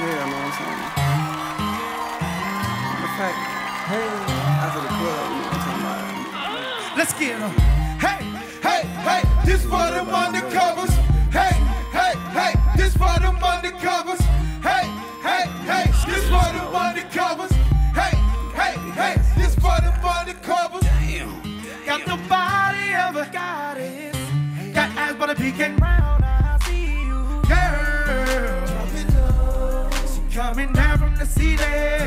hell, know what I'm saying? The fact, hey, after the club, you know what I'm talking about? Let's get them. Hey, hey, hey, this for them undercovers. Hey, hey, hey, this for them undercovers. Hey, hey, hey, this for them undercovers. Hey, hey, hey, this for them undercovers. Got the body of a goddess. Got ass but a peeking round. I see you, girl. She coming down from the city.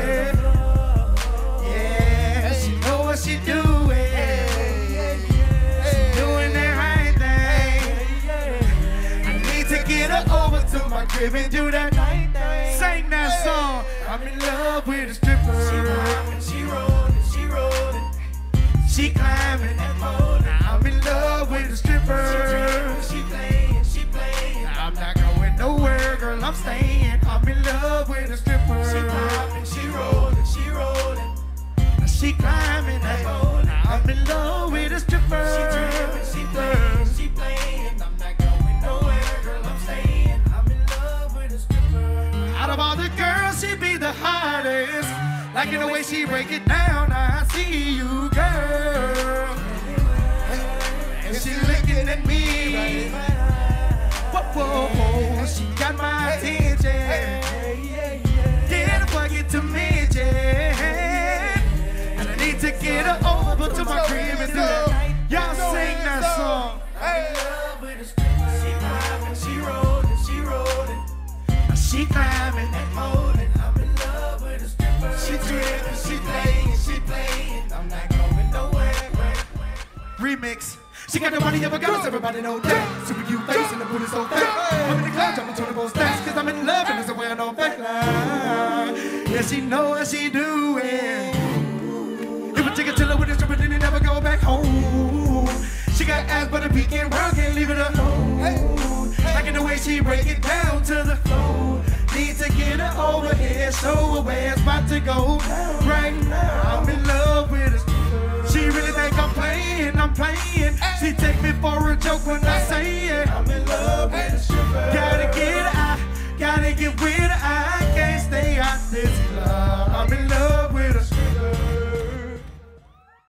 Yeah, she know what she doing. She doing that right thing. I need to get her over to my crib and do that night thing. Sing that song. I'm in love with a stripper. She rolling, she rolling. She climbing and molding. I'm in love with a stripper. She playing, she playing. I'm not going nowhere, girl, I'm staying. I'm in love with a stripper. She climbing, she rolling, she rolling. She climbing and molding. I'm in love with a stripper. She dripping, she playing, she playing. I'm not going nowhere, girl, I'm staying. I'm in love with a stripper. Out of all the girls, she be the hottest. Like in the way she break it down, I see you, girl. And she looking at me. Whoa, whoa, whoa, she got my attention. Get a bucket to midget. And I need to get her over to my crib and do that. Y'all sing that song. I'm in love with a stripper. She climbing, she rolling, she rolling. She climbing and molding. I'm in love with a stripper. She dripping, she playing, she playing. I'm not going nowhere. Remix. She got the money of a goddess, everybody know that. Super cute face and the booty so fat. I'm in the cloud, jumping to the most stats. Cause I'm in love and there's a way I know backline. Yeah, she know what she doing. If a chicken tell her with a stripper, then they never go back home. She got ass but a peeking round, can't leave it alone. Like in the way she break it down to the floor. Need to get her over here, show her where it's about to go. Right now, I'm in love with her. She really think I'm playing, I'm playing. She take me for a joke when I